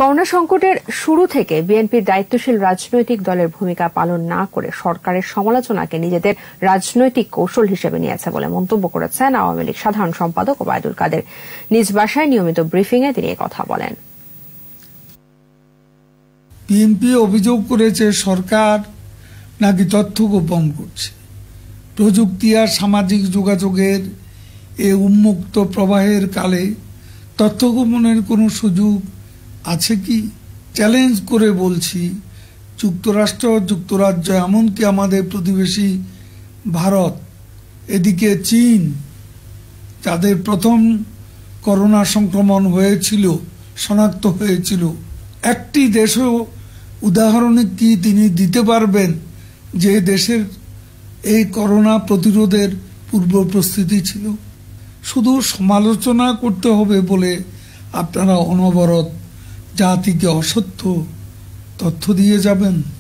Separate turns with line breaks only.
Corona সংকটের শুরু থেকে বিএনপির দায়িত্বশীল রাজনৈতিক দলের ভূমিকা পালন না করে সরকারের সমালোচনাকে নিজেদের রাজনৈতিক কৌশল হিসেবে নিয়েছে বলে মন্তব্য করেছেন আওয়ামী লীগ সাধারণ সম্পাদক ওবায়দুল কাদের। নিজ বাসায় নিয়মিত ব্রিফিংয়ে তিনি কথা বলেন।
বিএনপি অভিযোগ করেছে সরকার নাকি তথ্য গোপন করছে। প্রযুক্তি আর সামাজিক যোগাযোগের এ উন্মুক্ত প্রবাহের কালে তথ্য গোপনের কোনো সুযোগ আছে কি? চ্যালেঞ্জ করে বলছি, যুক্তরাষ্ট্র, যুক্তরাজ্য, এমনকি আমাদের প্রতিবেশী ভারত, এদিকে চীন, যাদের প্রথম করোনা সংক্রমণ হয়েছিল, শনাক্ত হয়েছিল, একটি দেশও উদাহরণে কি তিনি দিতে পারবেন যে দেশের এই করোনা প্রতিরোধের পূর্ব প্রস্তুতি ছিল? শুধু সমালোচনা করতে হবে বলে আপনারা অনবরত জাতিকে অসত্য তথ্য দিয়ে যাবেন?